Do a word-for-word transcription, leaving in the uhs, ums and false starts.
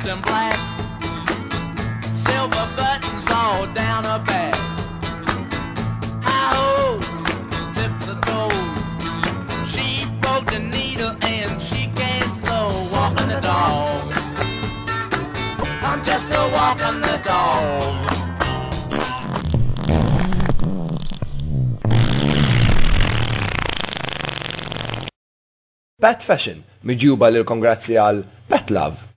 dressed in black, silver buttons all down her back. Hi-ho, tip the toes. She broke the needle and she can't slow. Walking the dog, I'm just a walking the dog. Petfashion, miġjuba lilkom grazzi għal Pet Love.